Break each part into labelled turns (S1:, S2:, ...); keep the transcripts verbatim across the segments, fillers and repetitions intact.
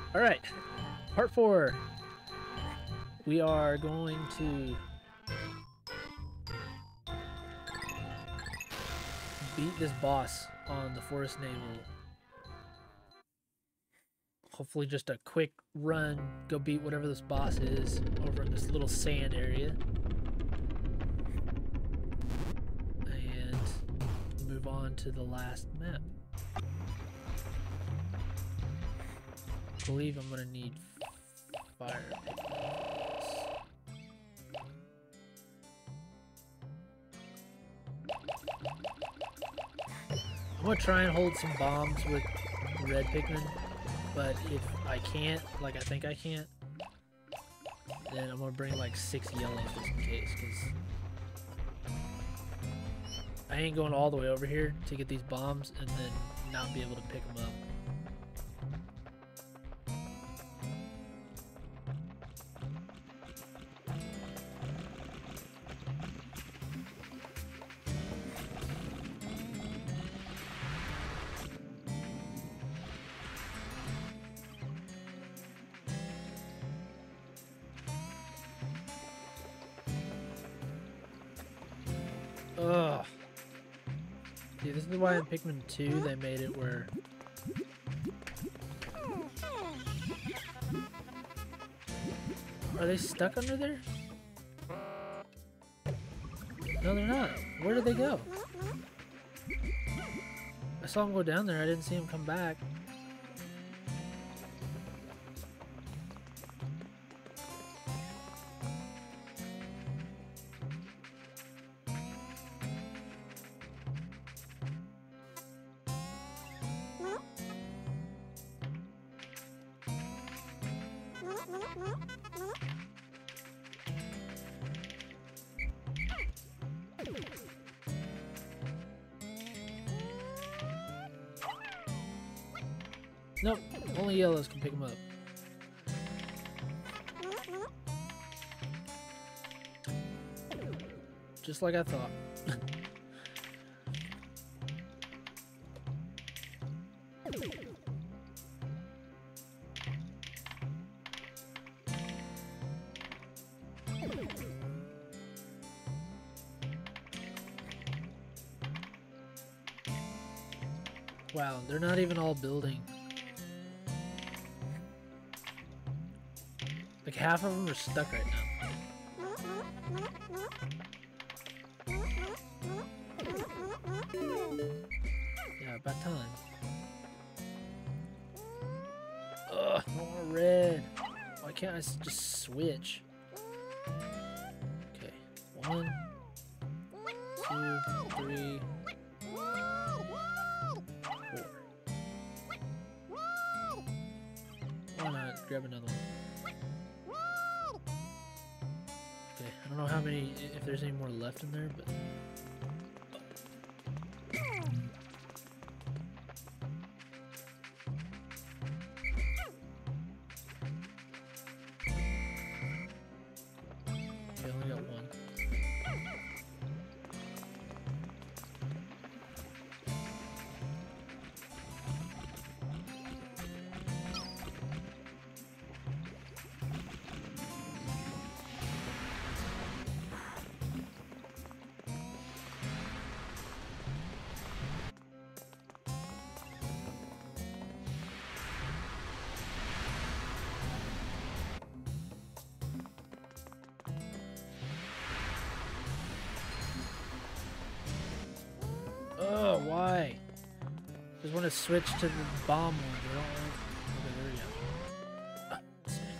S1: All right, part four. We are going to beat this boss on the Forest Navel. Hopefully just a quick run, go beat whatever this boss is over in this little sand area. And move on to the last map. I believe I'm gonna need fire pigments. I'm gonna try and hold some bombs with red Pikmin, but if I can't, like I think I can't, then I'm gonna bring like six yellows just in case, because I ain't going all the way over here to get these bombs and then not be able to pick them up. Ugh. See, this is why in Pikmin two they made it where are they stuck under there? No, they're not. Where did they go? I saw them go down there. I didn't see them come back. Nope, only yellows can pick them up. Just like I thought. Wow, they're not even all building. Like half of them are stuck right now. Yeah, about time. Ugh, more red. Why can't I just switch? Okay, one, two, three, four. Why not grab another one? Okay, I don't know how many, if there's any more left in there, but... Okay, I only got one. Oh, why? Just want to switch to the bomb one. I don't want... Okay, there we go. Ah, let's see.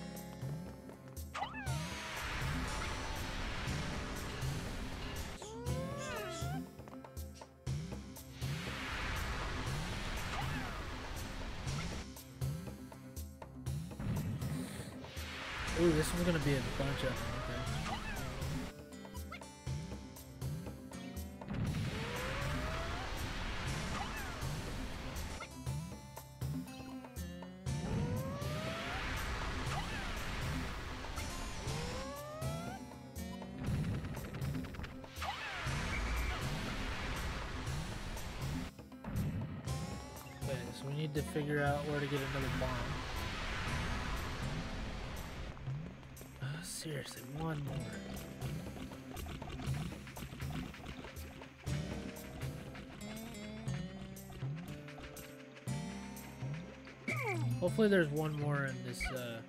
S1: Ooh, this one's gonna be a bunch of them. Okay. Okay, so we need to figure out where to get another bomb. Oh, seriously, one more. Hopefully there's one more in this, uh...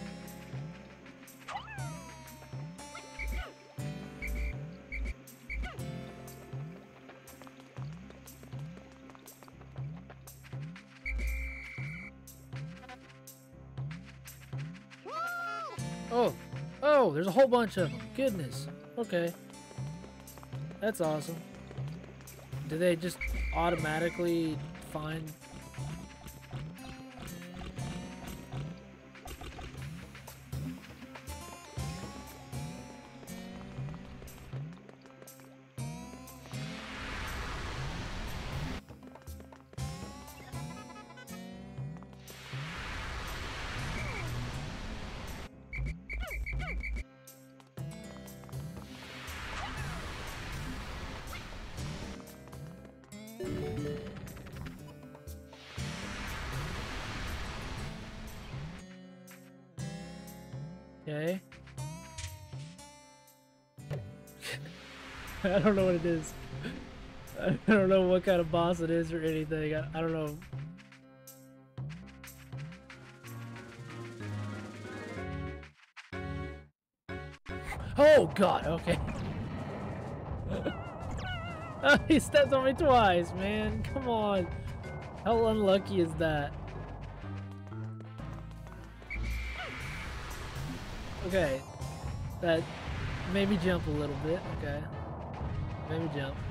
S1: Oh! Oh, there's a whole bunch of them. Goodness. Okay. That's awesome. Do they just automatically find... Okay. I don't know what it is. I don't know what kind of boss it is or anything. I, I don't know. Oh god, okay. Oh, he stepped on me twice, man. Come on. How unlucky is that? Okay. That made me jump a little bit. Okay. Made me jump.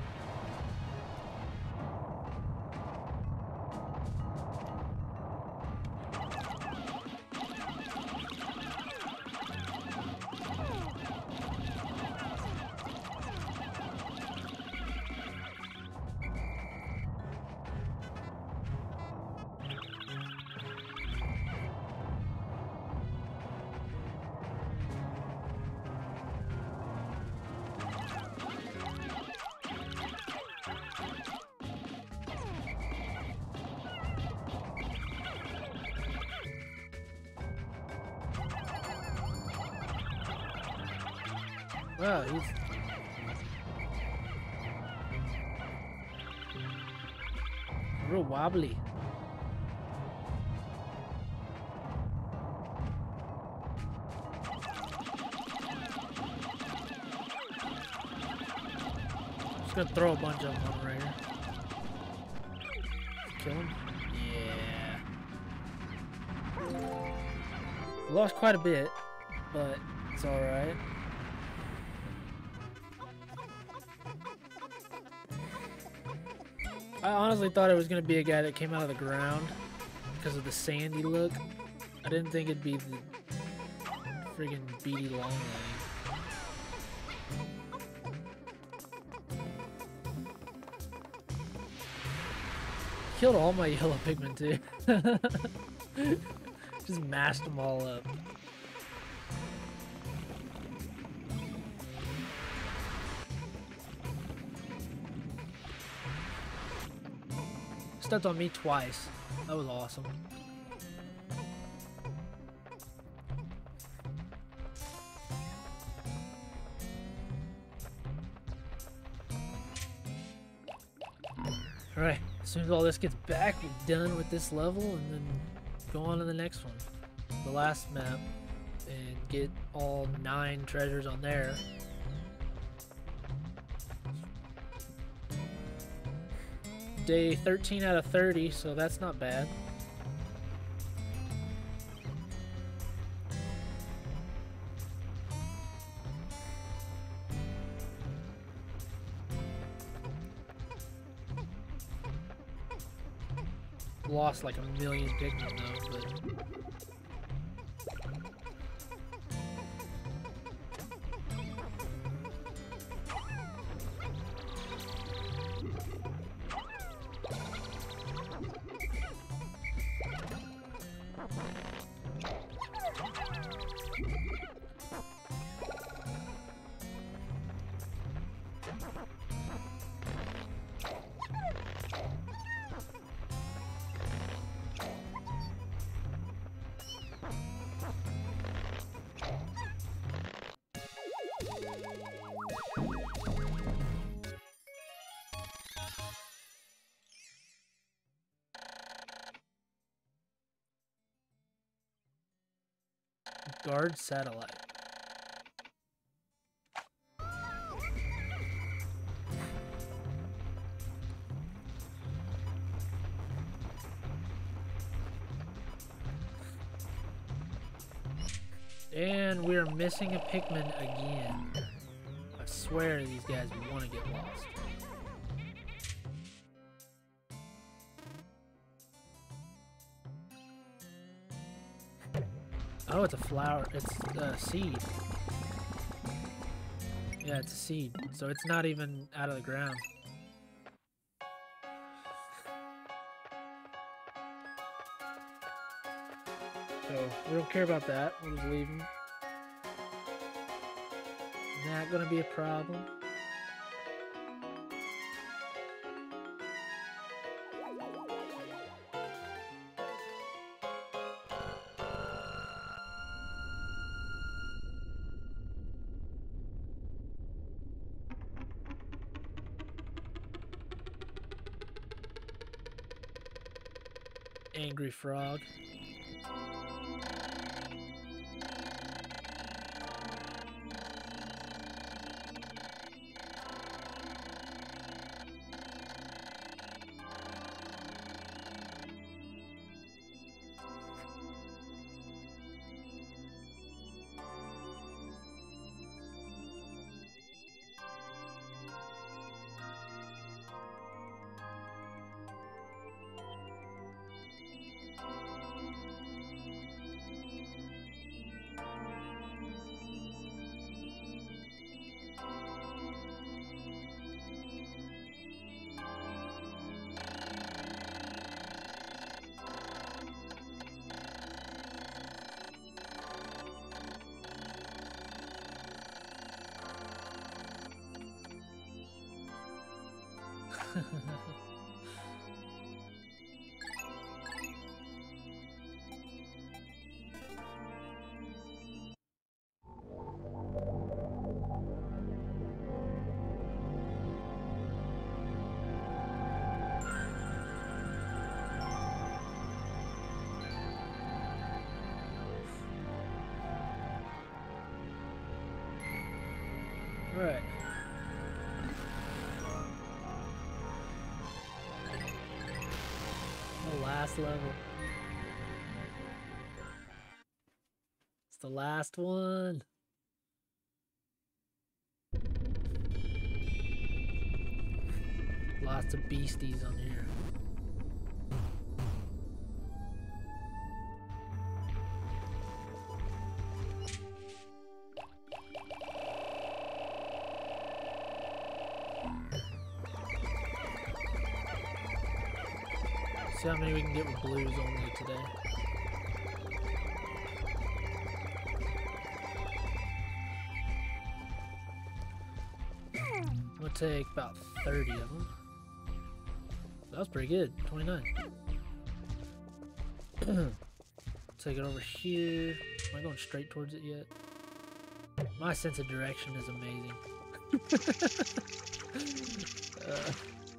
S1: Wow, he's real wobbly. Just gonna throw a bunch of them on right here. Kill him? Yeah. We lost quite a bit, but it's alright. I honestly thought it was going to be a guy that came out of the ground because of the sandy look. I didn't think it'd be the friggin' beady long leg. Killed all my yellow Pikmin too. Just mashed them all up. Stepped on me twice. That was awesome. Alright, as soon as all this gets back, we're done with this level and then go on to the next one. The last map, and get all nine treasures on there. Day thirteen out of thirty, so that's not bad. Lost like a million Pikmin though, but... Guard satellite. And we're missing a Pikmin again. I swear these guys want to get lost. Oh, it's a flower. It's a seed. Yeah, it's a seed. So it's not even out of the ground. So we don't care about that. We'll just leave them. Not gonna be a problem. Angry frog. Right. The last level. It's the last one. Lots of beasties on here. See how many we can get with blues only today. I'm gonna take about thirty of them. That was pretty good, twenty-nine. Take it over here. Am I going straight towards it yet? My sense of direction is amazing. uh,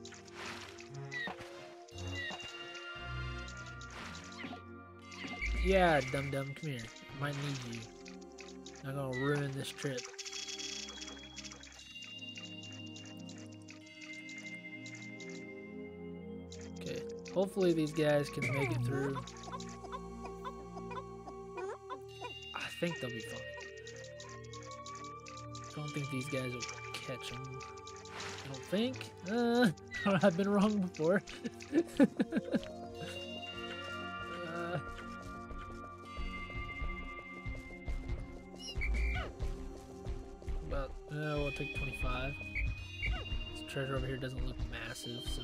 S1: Yeah, dum dum, come here. Might need you. Not gonna ruin this trip. Okay, hopefully these guys can make it through. I think they'll be fine. I don't think these guys will catch them. I don't think. Uh, I've been wrong before. Take twenty-five. This treasure over here doesn't look massive, so.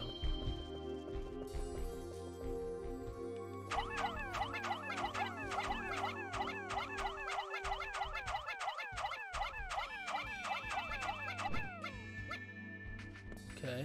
S1: Okay.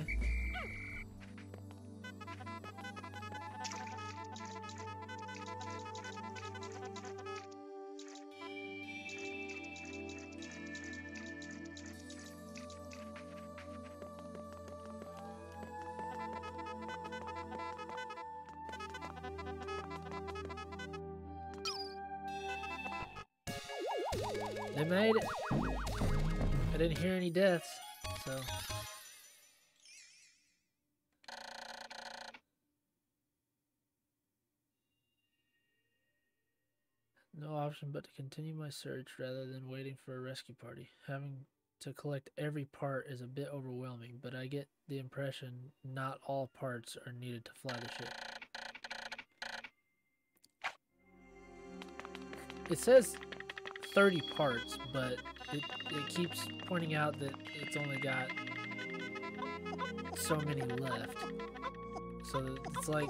S1: They made it. I didn't hear any deaths, so. No option but to continue my search rather than waiting for a rescue party. Having to collect every part is a bit overwhelming, but I get the impression not all parts are needed to fly the ship. It says thirty parts, but it, it keeps pointing out that it's only got so many left. So it's like...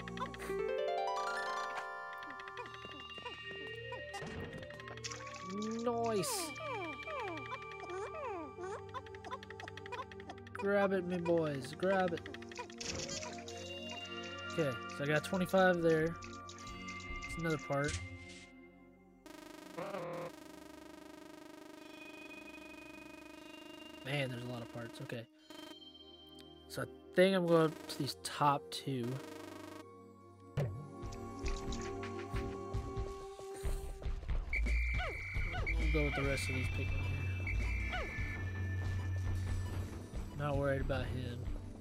S1: Nice! Grab it, me boys. Grab it. Okay, so I got twenty-five there. It's another part. Man, there's a lot of parts. Okay. So I think I'm going to these top two. We'll go with the rest of these Pikmin here. Not worried about him.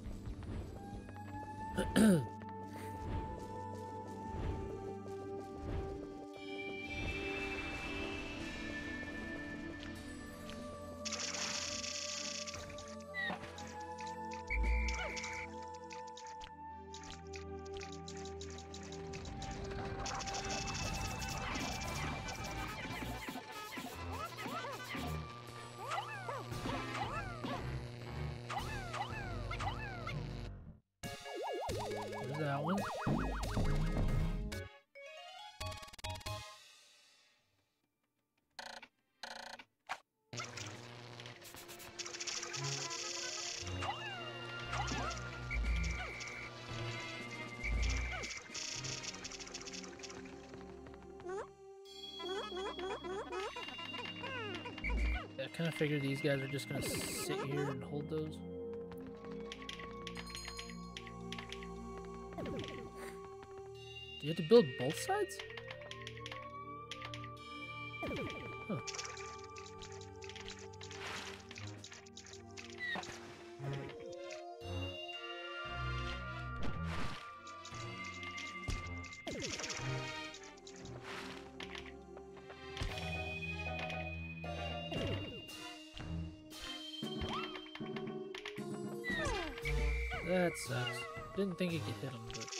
S1: There's that one. I kind of figured these guys are just gonna sit here and hold those. Do you have to build both sides? Huh. That sucks. Didn't think you could hit him, but...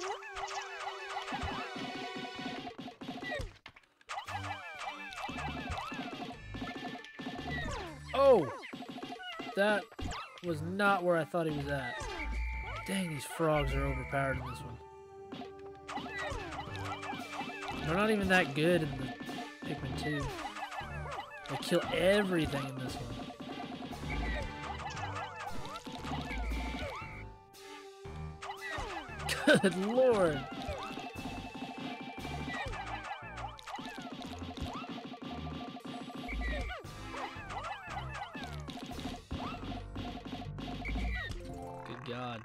S1: Oh! That was not where I thought he was at. Dang, these frogs are overpowered in this one. They're not even that good in the Pikmin two. They kill everything in this one. Good lord! Good God.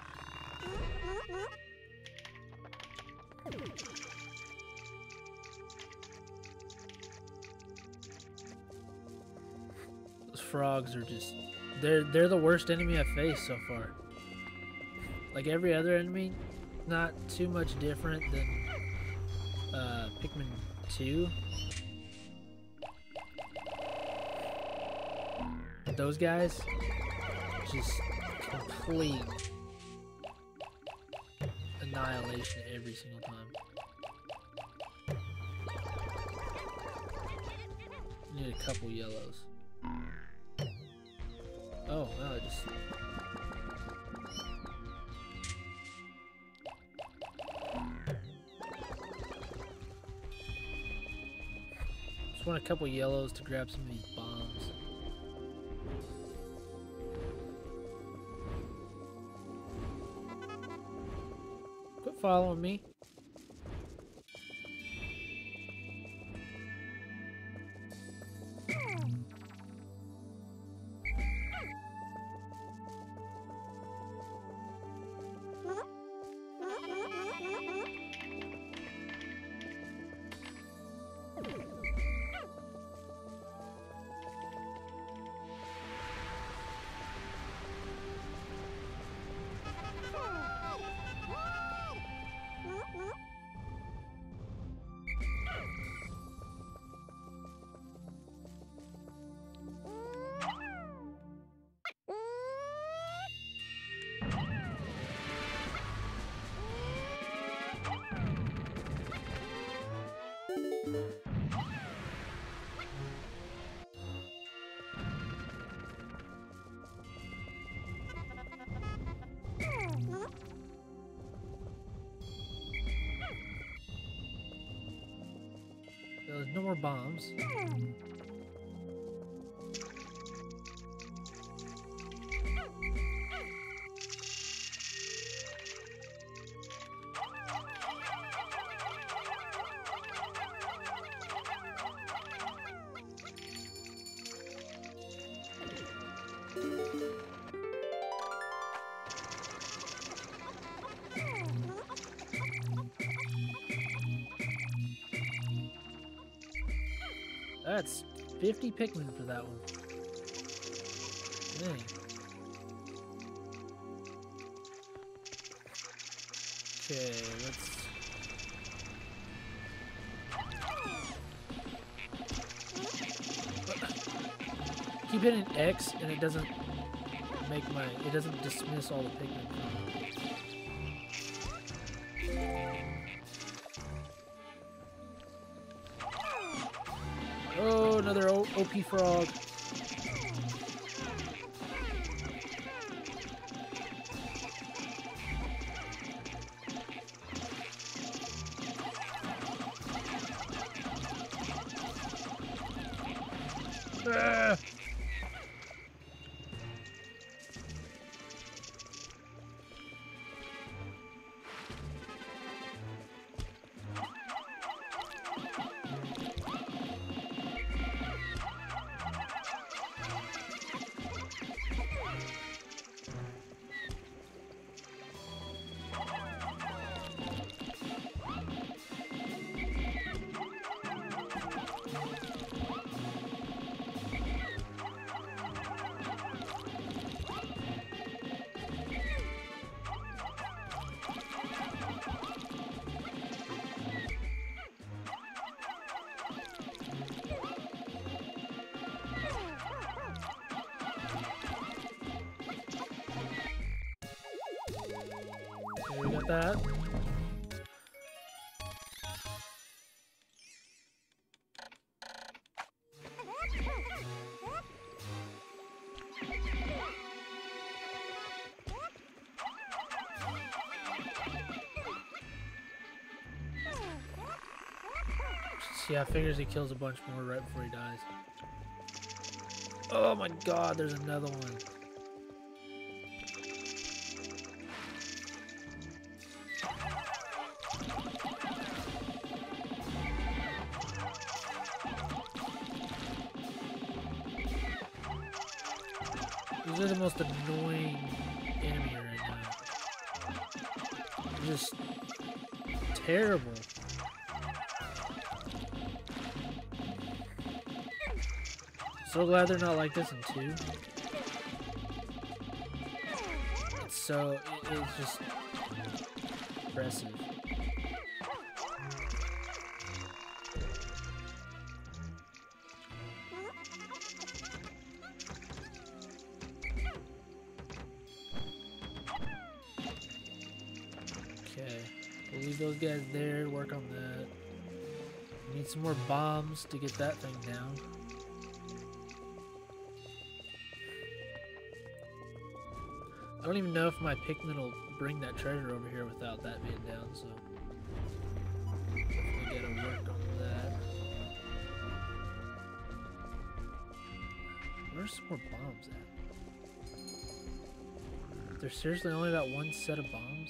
S1: Those frogs are just... They're, they're the worst enemy I've faced so far. Like every other enemy, not too much different than uh, Pikmin two. Those guys, just complete annihilation every single time. Need a couple yellows. Oh, no, I just... Just want a couple yellows to grab some of these bombs. Quit following me. There's no more bombs. That's fifty Pikmin for that one. Dang. Okay, let's... Keep hitting X and it doesn't make my... It doesn't dismiss all the Pikmin. Oh, another o OP frog. Ah. Okay, we got that. Yeah, figures he kills a bunch more right before he dies. Oh my god, there's another one. These are the most annoying enemy right now. They're just terrible. So glad they're not like this in two. It's so, it, it's just impressive. Okay, we'll leave those guys there, work on that. We need some more bombs to get that thing down. I don't even know if my Pikmin will bring that treasure over here without that being down, so definitely gotta work on that. Where's some more bombs at? There's seriously only that one set of bombs?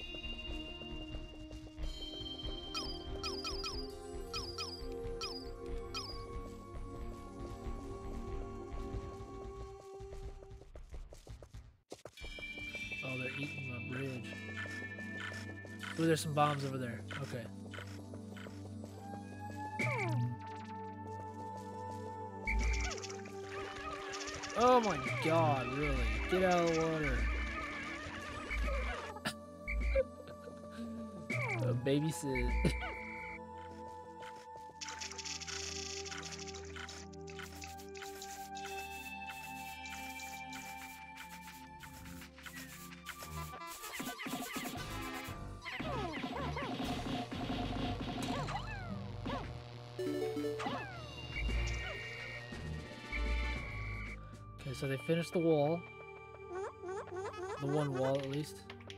S1: Oh, they're eating my bridge. Ooh, there's some bombs over there. Okay. Oh my god, really? Get out of the water. Oh, babysit. Okay, so they finished the wall. The one wall, at least.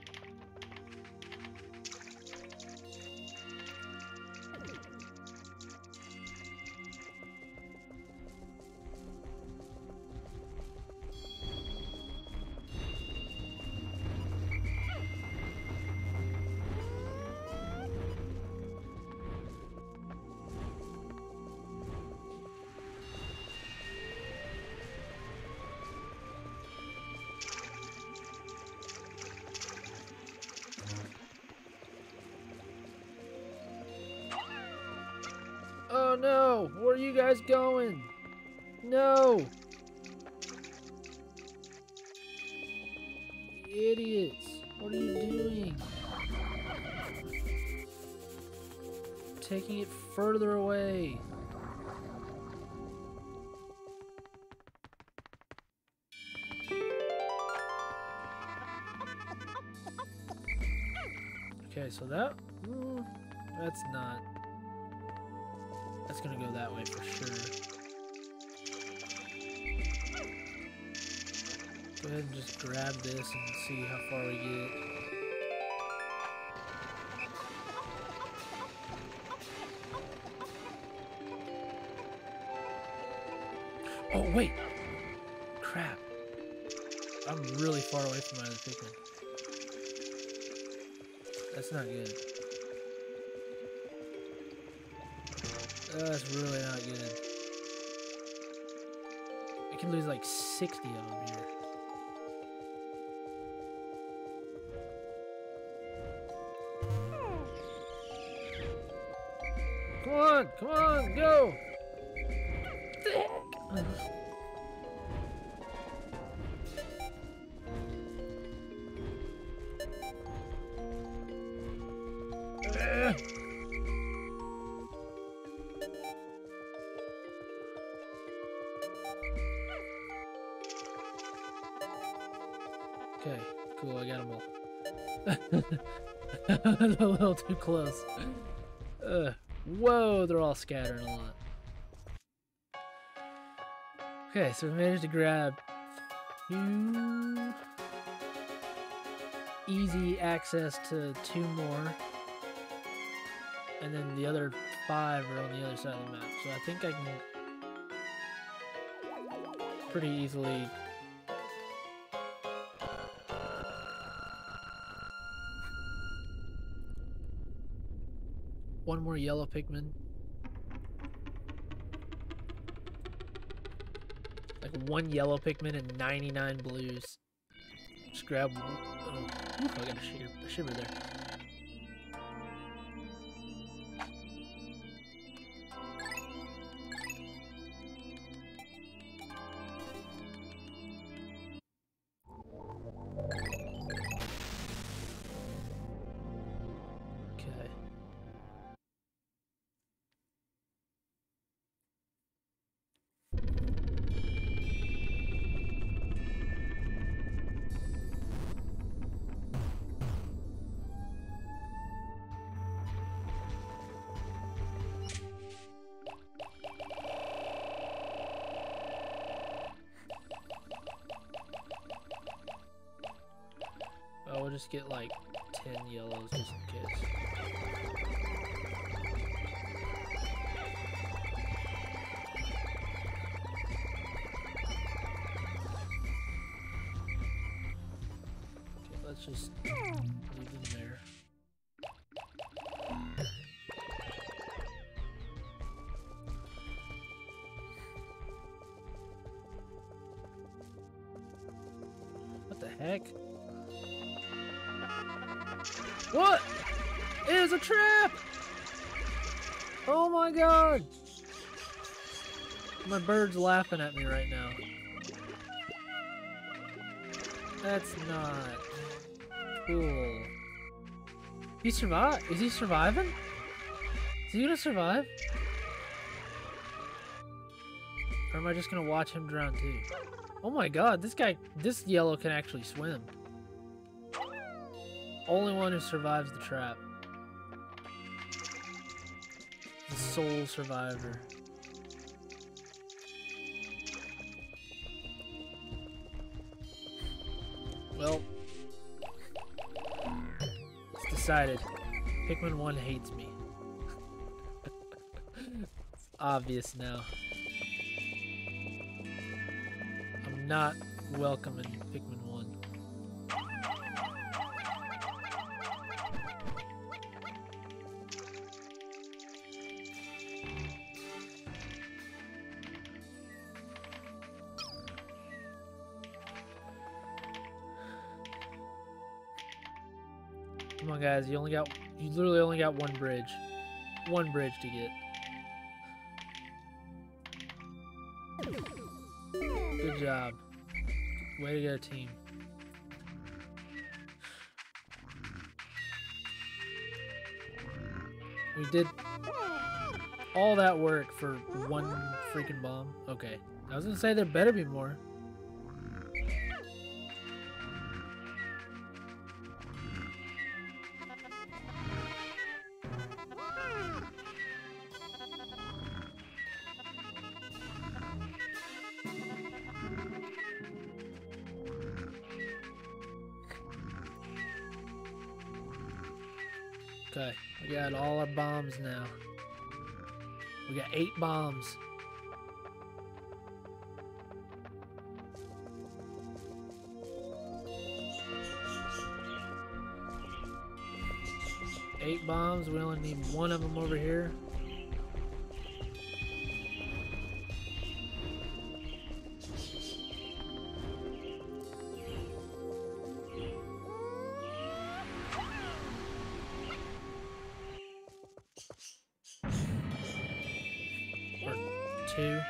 S1: Oh no! Where are you guys going? No! Idiots! What are you doing? Taking it further away. Okay, so that... Mm, that's not... That's gonna go that way for sure. Go ahead and just grab this and see how far we get. Oh, wait! Crap. I'm really far away from my other Pikmin. That's not good. That's really not good. I can lose like sixty of them here. Come on, come on, go! Okay, cool, I got them all. A little too close. Uh, whoa, they're all scattering a lot. Okay, so we managed to grab two... easy access to two more. And then the other five are on the other side of the map. So I think I can pretty easily... One more yellow Pikmin. Like one yellow Pikmin and ninety-nine blues. Just grab... Oh, oof, I got a shiver, a shiver there. We'll just get like ten yellows just in case. Okay, let's just leave them there. What the heck? What? It is a trap! Oh my god! My bird's laughing at me right now. That's not cool. He survived? Is he surviving? Is he gonna survive? Or am I just gonna watch him drown too? Oh my god, this guy, this yellow can actually swim. Only one who survives the trap. The sole survivor. Well, it's decided. Pikmin one hates me. It's obvious now. I'm not welcome in Pikmin one. Come on, guys, you only got, you literally only got one bridge. One bridge to get. Good job. Way to go, team. We did all that work for one freaking bomb. Okay. I was gonna say there better be more. Okay, we got all our bombs now. We got eight bombs. Eight bombs, we only need one of them over here. Two.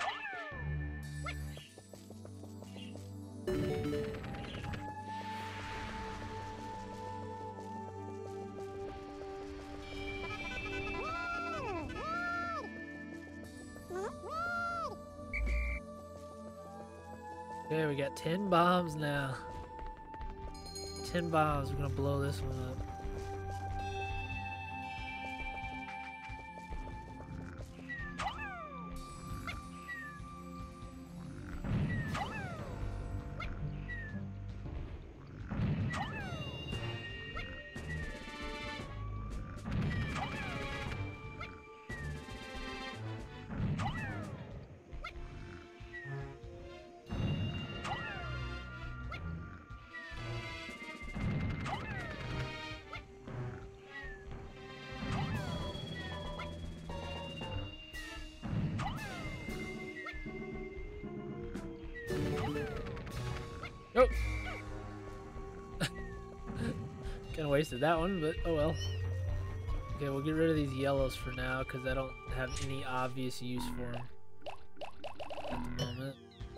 S1: Okay, we got ten bombs now. ten bombs, we're gonna blow this one up. Nope. Kinda wasted that one, but oh well. Okay, we'll get rid of these yellows for now because I don't have any obvious use for them at the moment.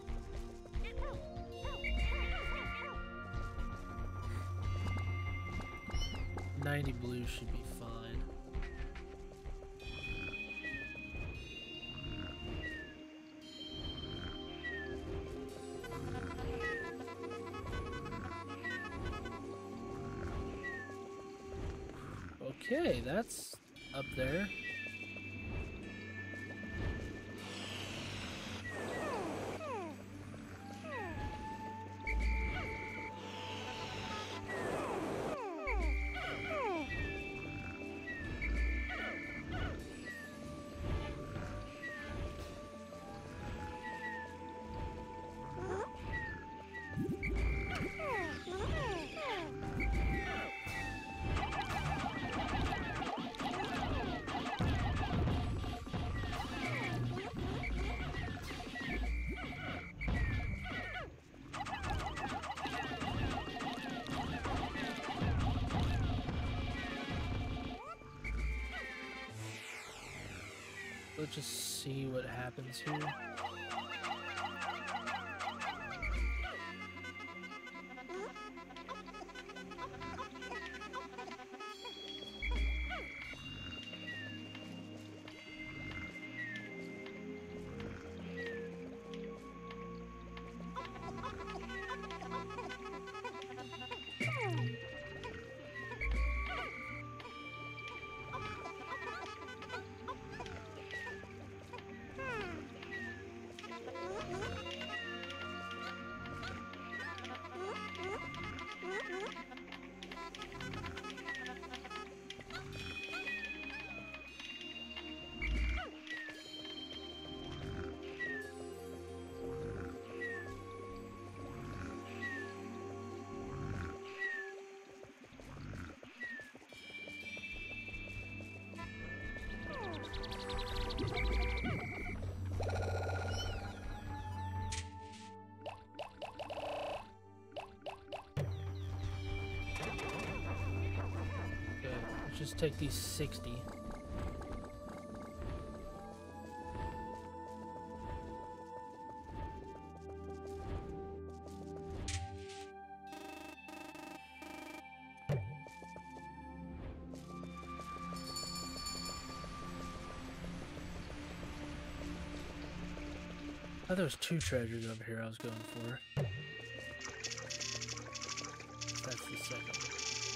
S1: ninety blue should be fine. Okay, that's up there. Let's just see what happens here. just take these sixty. I thought there was two treasures over here I was going for. That's the second one.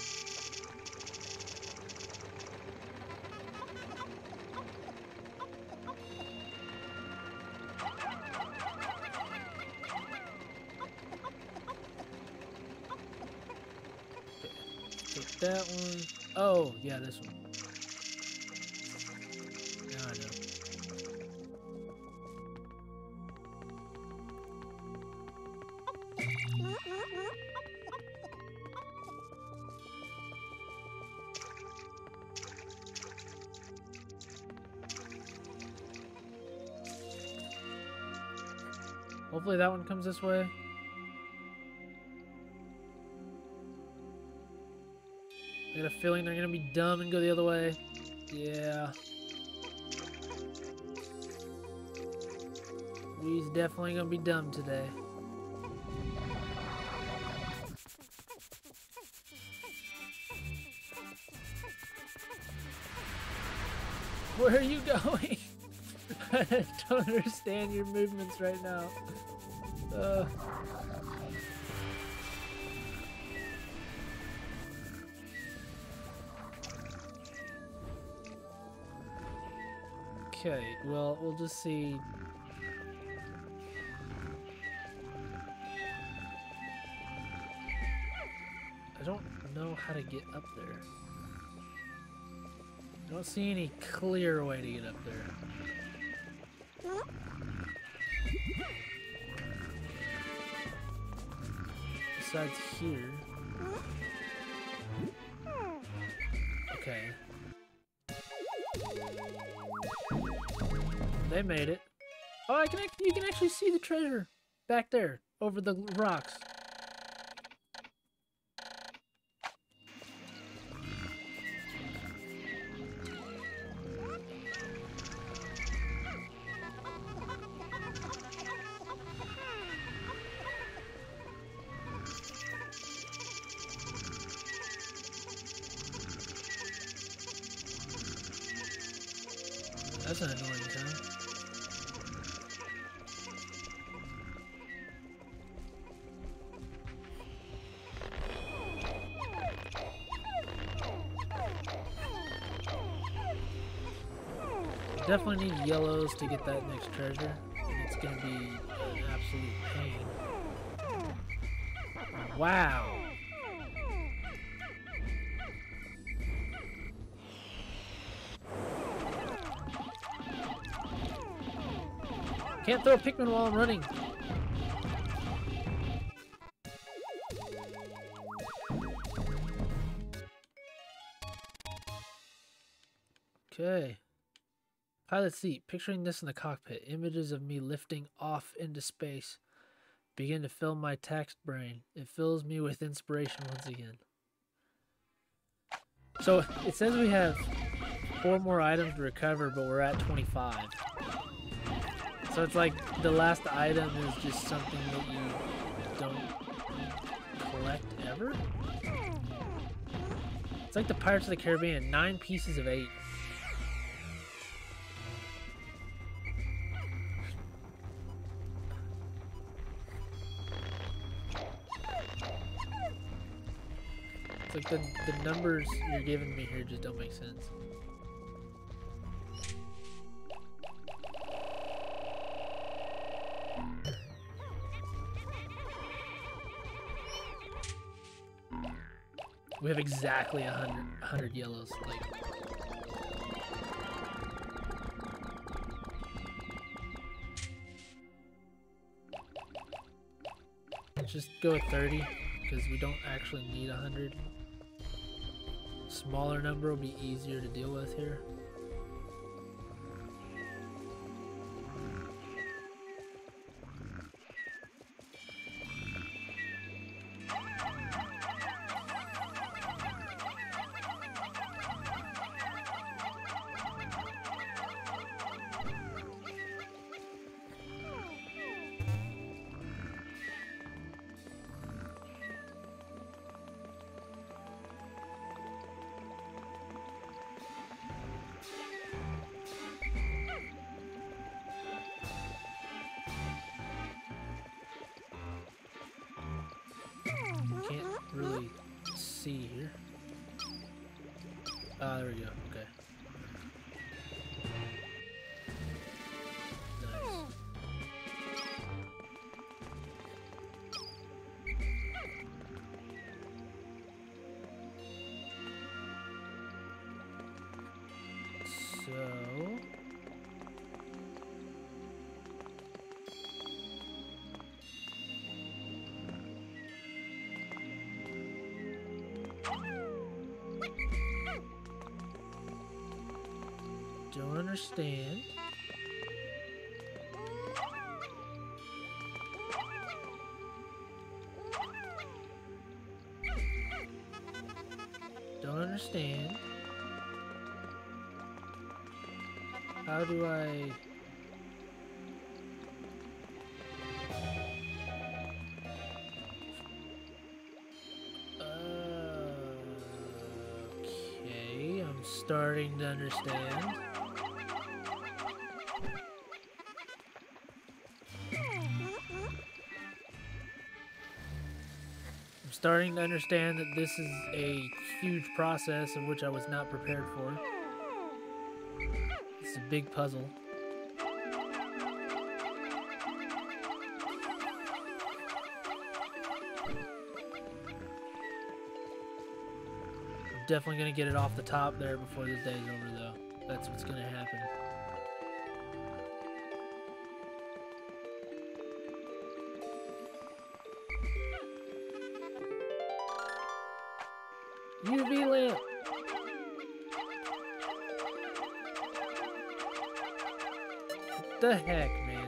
S1: Take that one. Oh, yeah, this one. Now I know. Hopefully that one comes this way. I got a feeling they're gonna be dumb and go the other way. Yeah. We's definitely gonna be dumb today. Where are you going? I don't understand your movements right now. Uh. Okay, well, we'll just see. I don't know how to get up there. I don't see any clear way to get up there. Besides here. Okay. They made it. Oh, I can. You can actually see the treasure back there over the rocks. That's an annoying sound. Definitely need yellows to get that next treasure, and it's gonna be an absolute pain. Wow. Can't throw a Pikmin while I'm running. Okay. Pilot seat. Picturing this in the cockpit. Images of me lifting off into space begin to fill my taxed brain. It fills me with inspiration once again. So it says we have four more items to recover, but we're at twenty-five. So it's like the last item is just something that you don't collect ever. It's like the Pirates of the Caribbean, nine pieces of eight. It's like the, the numbers you're giving me here just don't make sense. We have exactly a hundred, a hundred yellows. Like, let's just go with thirty because we don't actually need a hundred. Smaller number will be easier to deal with here. C here. Ah, there we go. Okay. Nice. So... Don't understand. Don't understand. How do I... Okay, I'm starting to understand. I'm starting to understand that this is a huge process of which I was not prepared for. It's a big puzzle. I'm definitely gonna get it off the top there before this day's over, though. That's what's gonna happen. U V lamp! What the heck, man?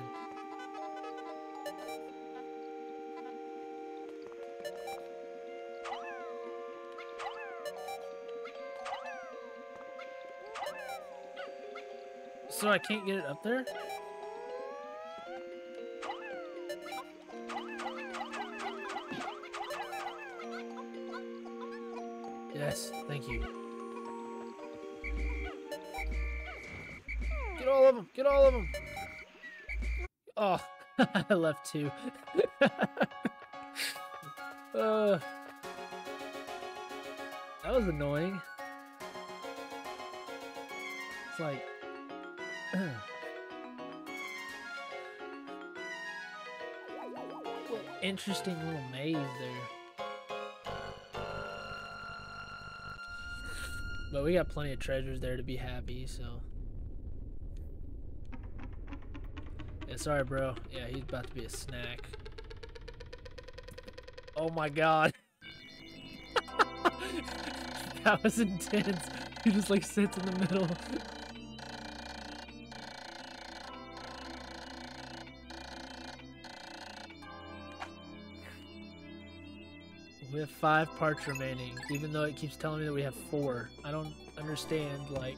S1: So I can't get it up there? Yes, thank you. Get all of them! Get all of them! Oh, I left two. uh, that was annoying. It's like... what interesting little maze there. But we got plenty of treasures there to be happy, so... Yeah, sorry, bro. Yeah, he's about to be a snack. Oh my god. That was intense. He just like sits in the middle. We have five parts remaining, even though it keeps telling me that we have four. I don't understand, like...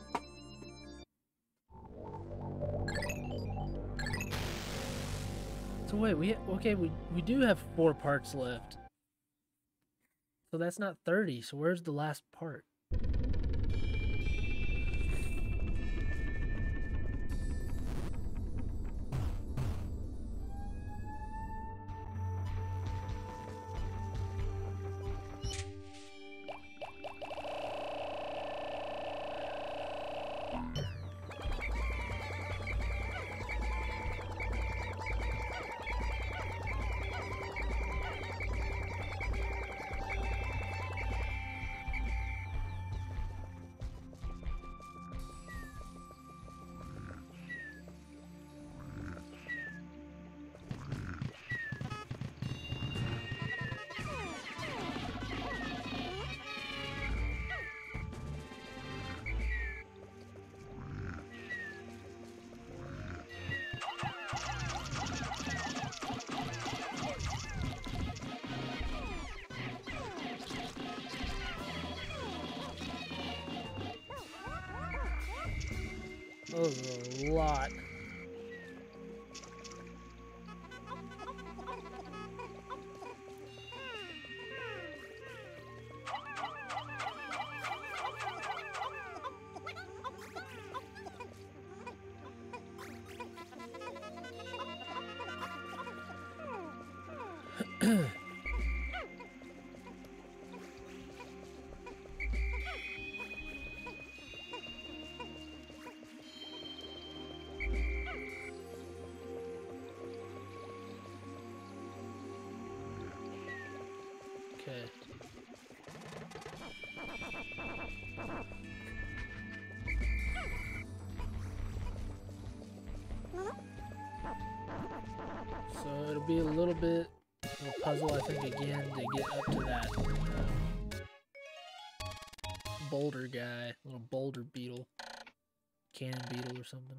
S1: So wait, we okay, we, we do have four parts left. So that's not thirty, so where's the last part? That was a lot. would be a little bit of a puzzle, I think, again, to get up to that uh, boulder guy, little boulder beetle, cannon beetle or something.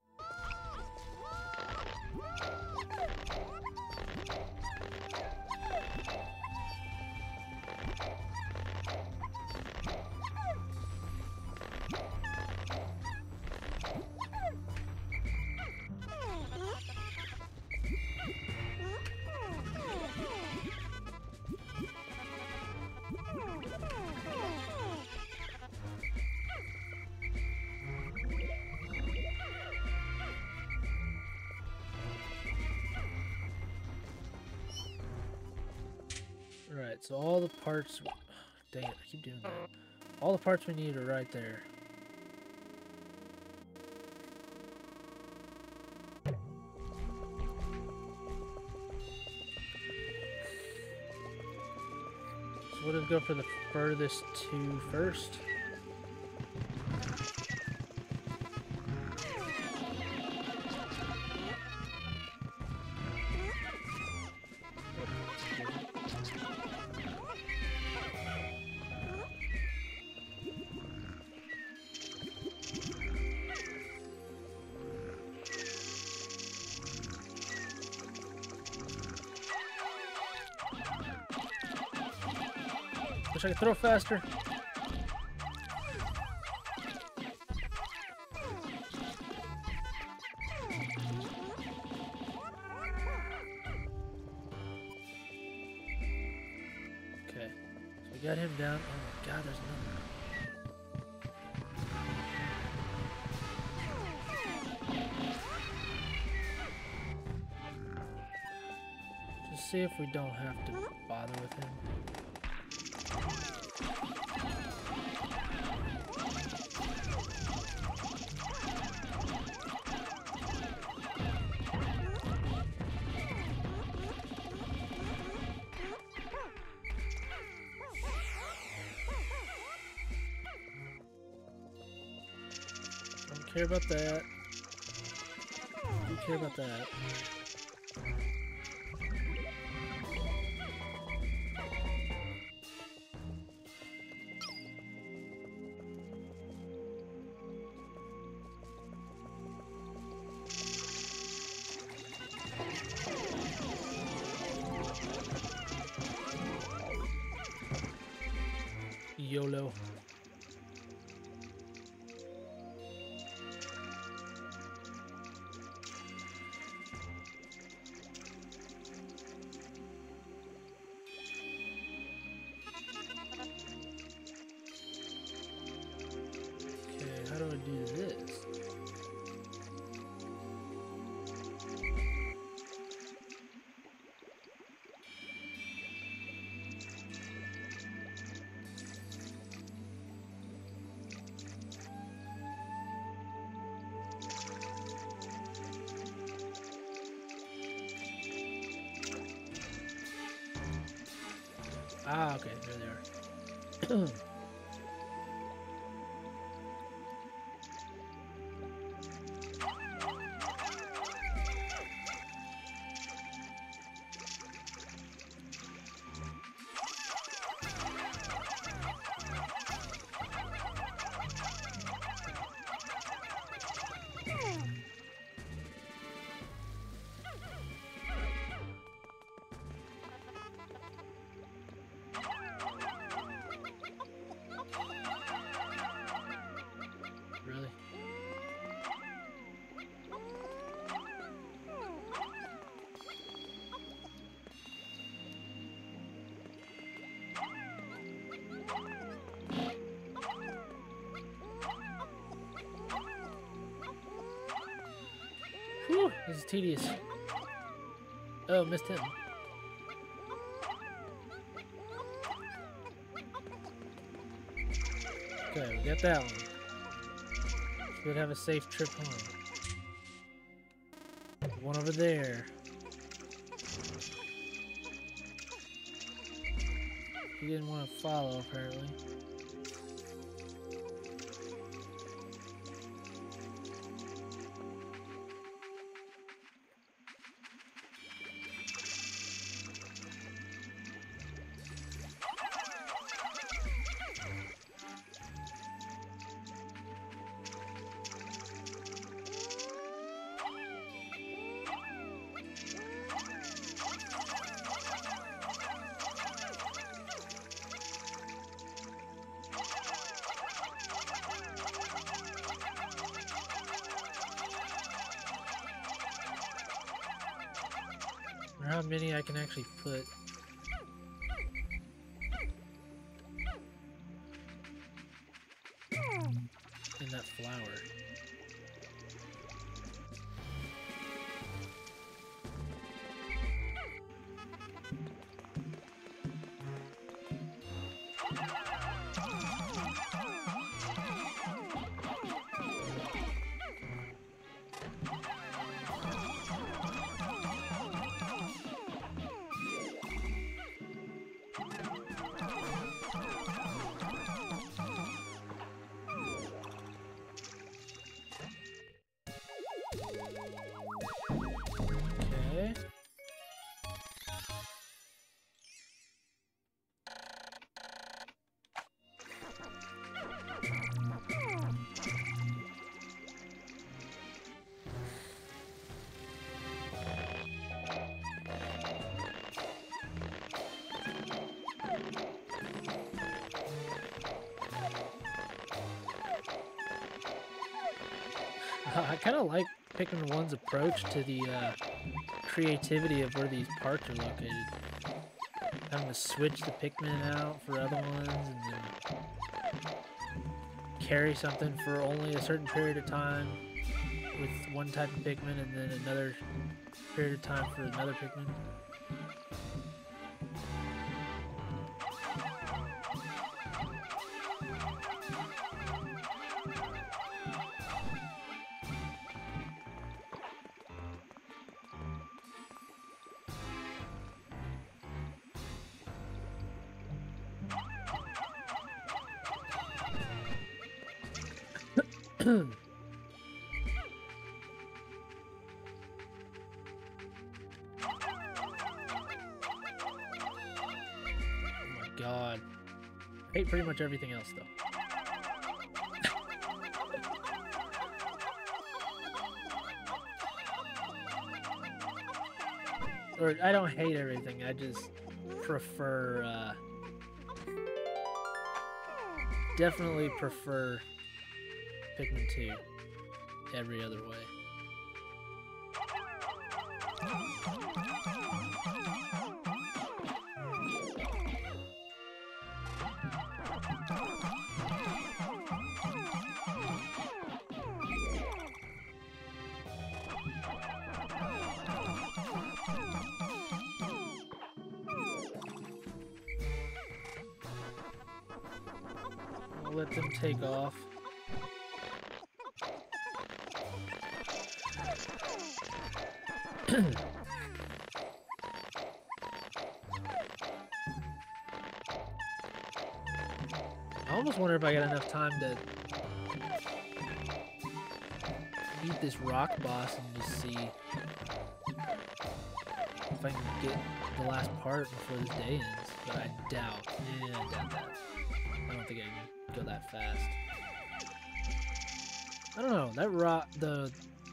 S1: Alright, so all the parts... Dang it, I keep doing that. All the parts we need are right there. So we'll just go for the furthest two first. Wish I could throw faster. Okay, so we got him down. Oh my god, there's another. Just see if we don't have to bother with him. Don't care about that. Do care about that. YOLO. Okay, how do I do this? Ah, okay, there they are. Really? Whew, this is tedious. Oh, missed him. Okay, we got that one. Should have a safe trip home. One over there. He didn't want to follow, apparently. Or how many I can actually put. In that flower. Okay. I kind of like Pikmin one's approach to the uh, creativity of where these parts are located. Having to switch the Pikmin out for other ones, and then carry something for only a certain period of time with one type of Pikmin, and then another period of time for another Pikmin. Oh my god. I hate pretty much everything else though. Or I don't hate everything, I just prefer uh definitely prefer Pikmin two every other way. I'll let them take off. I almost wonder if I got enough time to beat this rock boss and just see if I can get the last part before this day ends. But I doubt. Yeah, I doubt that. I don't think I can go that fast. I don't know. That rock, the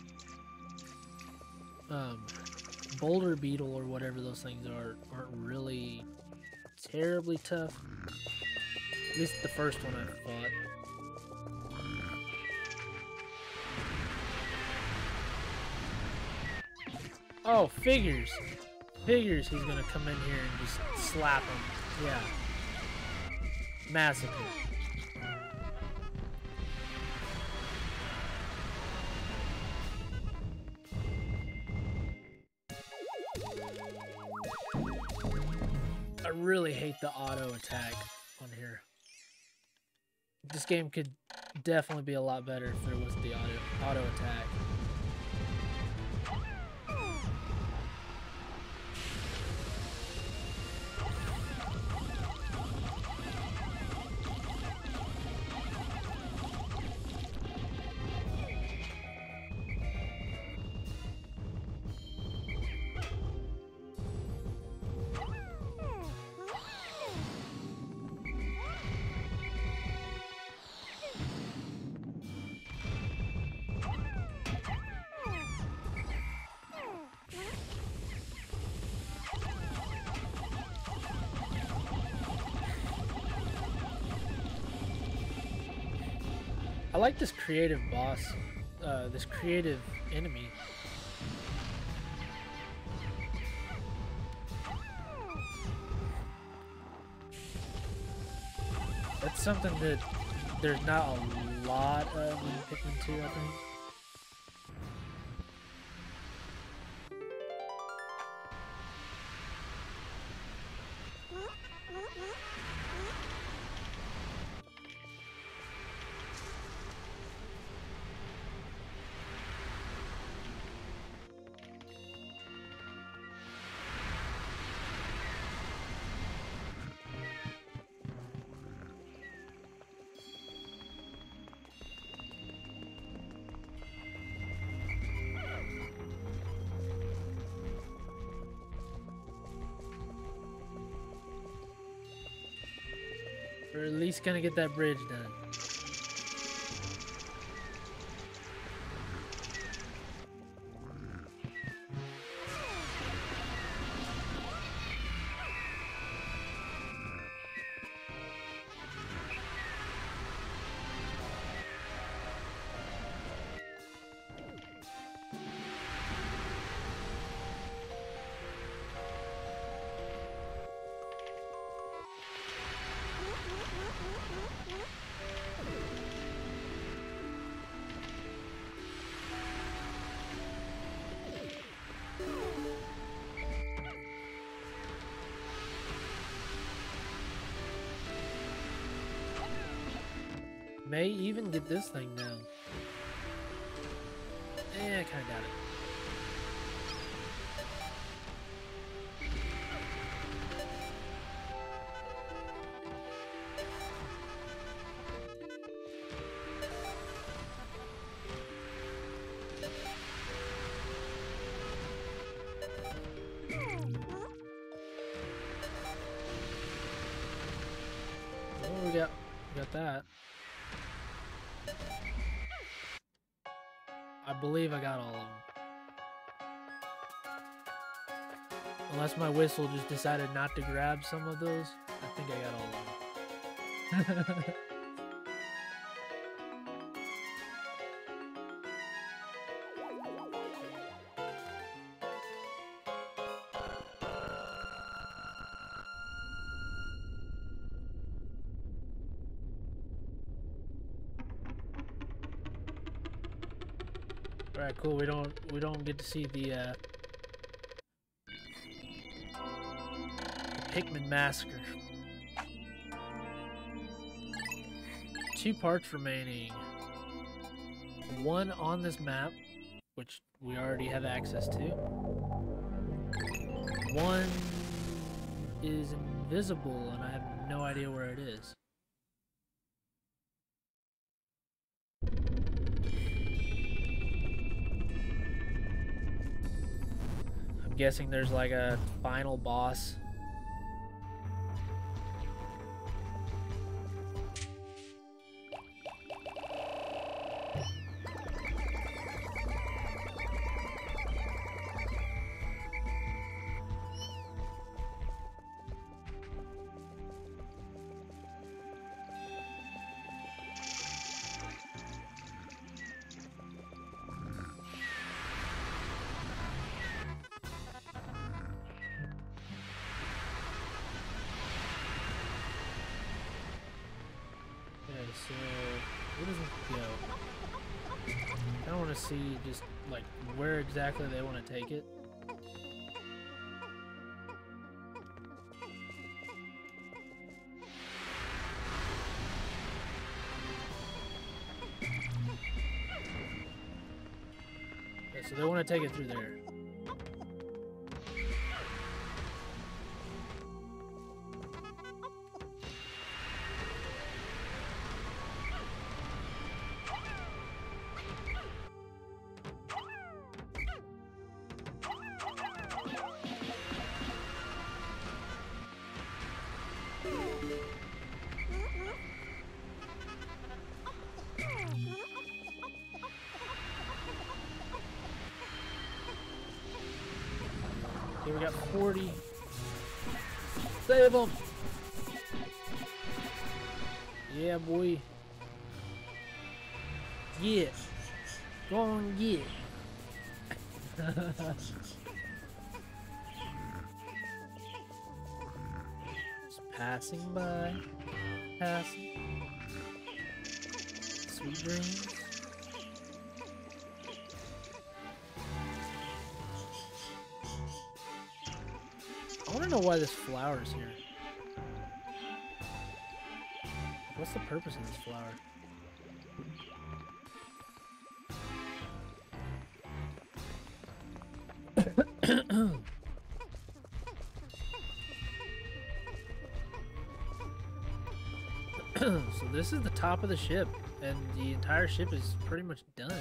S1: um, boulder beetle or whatever those things are, aren't really terribly tough. At least the first one I fought. Oh, figures. Figures he's gonna come in here and just slap him. Yeah. Massacre. I really hate the auto attack on here. This game could definitely be a lot better if there was the auto, auto attack. I like this creative boss, uh, this creative enemy. It's something that there's not a lot of in Pikmin two, I think. We're at least gonna get that bridge done. May even get this thing down. Eh, I kinda doubt it. Oh, we got, we got that. I believe I got all of them. Unless my whistle just decided not to grab some of those, I think I got all of them. Alright, cool. We don't we don't get to see the uh the Pikmin massacre. Two parts remaining. One on this map, which we already have access to. One is invisible and I have no idea where it is. I'm guessing there's like a final boss. So, where does it go? I want to see just, like, where exactly they want to take it. Okay, so they want to take it through there. Okay, we got forty. Save them! Yeah, boy. Yeah. Go on, yeah. Just passing by. Passing. Sweet dreams. I want to know why this flower is here. What's the purpose of this flower? So this is the top of the ship, and the entire ship is pretty much done.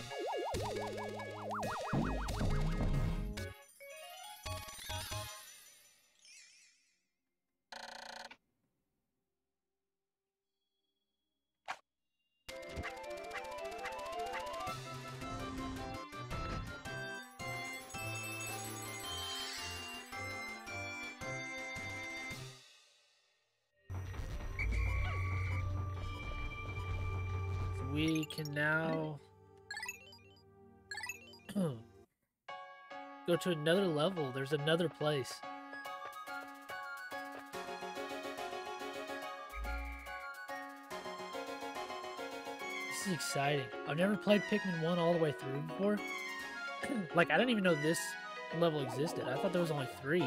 S1: We can now go to another level. There's another place. This is exciting. I've never played Pikmin one all the way through before. Like, I didn't even know this level existed. I thought there was only three.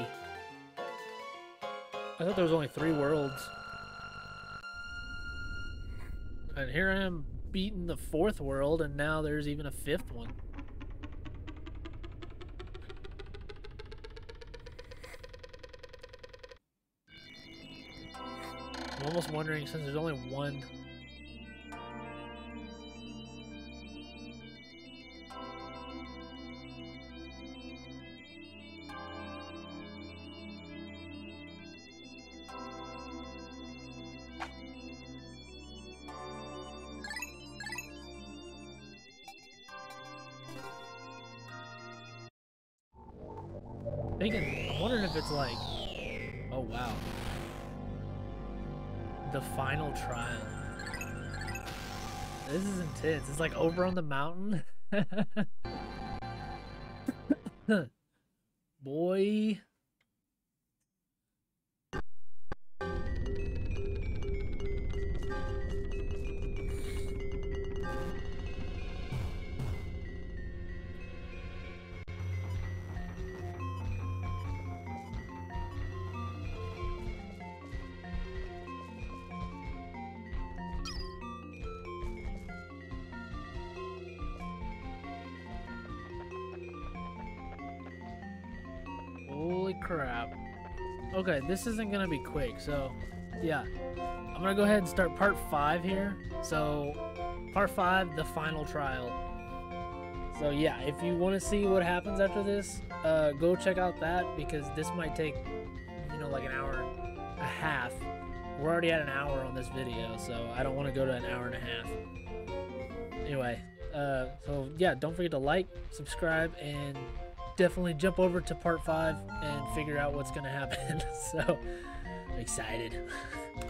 S1: I thought there was only three worlds. And here I am beating the fourth world, and now there's even a fifth one. I'm almost wondering, since there's only one. Thinking, I'm wondering if it's like, oh wow, the final trial. This is intense. It's like over on the mountain. Boy. Holy crap. Okay, this isn't gonna be quick, so yeah. I'm gonna go ahead and start part five here. So, part five, the final trial. So yeah, if you want to see what happens after this, uh, go check out that, because this might take, you know, like an hour and a half. We're already at an hour on this video, so I don't want to go to an hour and a half. Anyway, uh, so yeah, don't forget to like, subscribe, and definitely jump over to part five and figure out what's gonna happen. So, I'm excited.